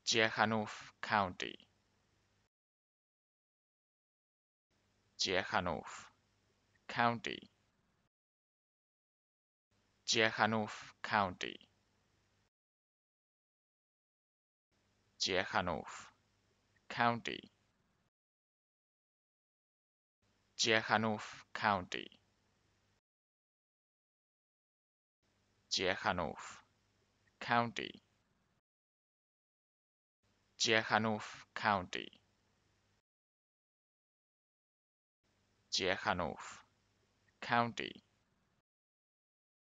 Ciechanów County, Ciechanów County, Ciechanów County, Ciechanów County, Ciechanów County, Ciechanów County, Ciechanów County, Ciechanów County,